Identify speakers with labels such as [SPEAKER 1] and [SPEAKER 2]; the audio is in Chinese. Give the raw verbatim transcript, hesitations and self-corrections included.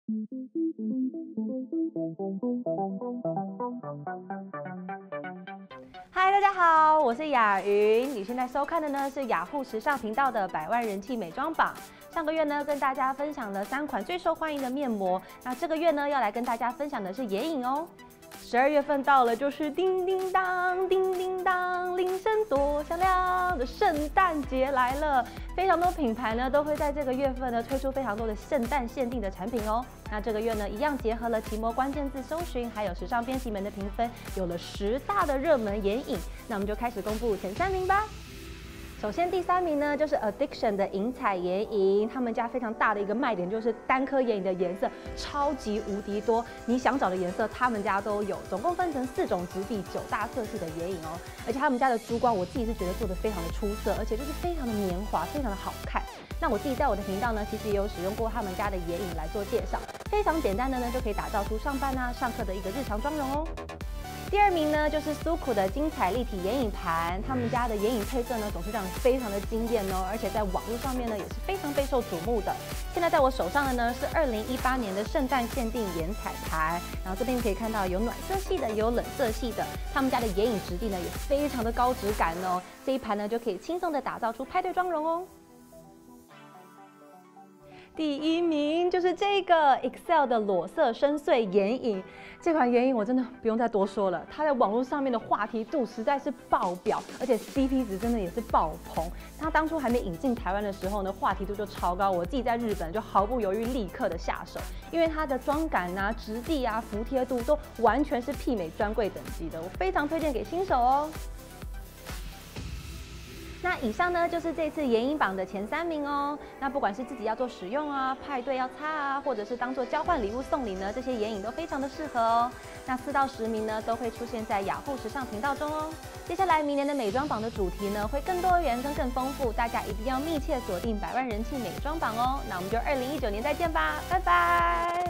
[SPEAKER 1] 嗨，大家好，我是雅云。你现在收看的呢是雅虎时尚频道的百万人气美妆榜。上个月呢跟大家分享了三款最受欢迎的面膜，那这个月呢要来跟大家分享的是眼影哦。十二月份到了，就是叮叮当，叮叮当，铃声多响亮的圣诞节来了。非常多品牌呢都会在这个月份呢推出非常多的圣诞限定的产品哦。那这个月呢一样结合了奇摩关键字搜寻，还有时尚编辑们的评分，有了十大的热门眼影。那我们就开始公布前三名吧。首先第三名呢就是 Addiction 的银彩眼影，他们家非常大的一个卖点就是单颗眼影的颜色超级无敌多，你想找的颜色他们家都有，总共分成四种质地、九大色系的眼影哦。而且他们家的珠光我自己是觉得做的非常的出色，而且就是非常的绵滑，非常的好看。那我自己在我的频道呢，其实也有使用过他们家的眼影来做介绍，非常简单的呢就可以打造出上班啊、上课的一个日常妆容哦。第二名呢，就是苏酷的精彩立体眼影盘，他们家的眼影配色呢，总是让人非常的惊艳哦，而且在网络上面呢，也是非常备受瞩目的。现在在我手上的呢，是二零一八年的圣诞限定眼彩盘，然后这边可以看到有暖色系的，也有冷色系的，他们家的眼影质地呢，也非常的高质感哦，这一盘呢，就可以轻松的打造出派对妆容哦。第一名就是这个 Excel 的裸色深邃眼影，这款眼影我真的不用再多说了，它在网络上面的话题度实在是爆表，而且 C P 值真的也是爆棚。它当初还没引进台湾的时候呢，话题度就超高，我自己在日本就毫不犹豫立刻的下手，因为它的妆感啊、质地啊、服帖度都完全是媲美专柜等级的，我非常推荐给新手哦。那以上呢就是这次眼影榜的前三名哦。那不管是自己要做使用啊、派对要擦啊，或者是当做交换礼物送礼呢，这些眼影都非常的适合哦。那四到十名呢都会出现在雅虎时尚频道中哦。接下来明年的美妆榜的主题呢会更多元跟更丰富，大家一定要密切锁定百万人气美妆榜哦。那我们就二零一九年再见吧，拜拜。